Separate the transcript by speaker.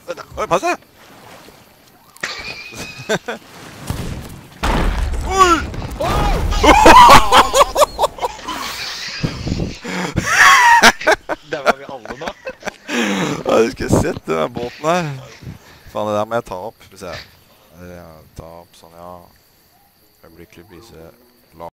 Speaker 1: Oi, pass deg! Oi!
Speaker 2: Der var vi alle nå.
Speaker 1: Ja, du skulle sett den båten her. Faen, det der må jeg ta opp. Skal vi se. Ta opp sånn, ja. Øyeblikkelig vise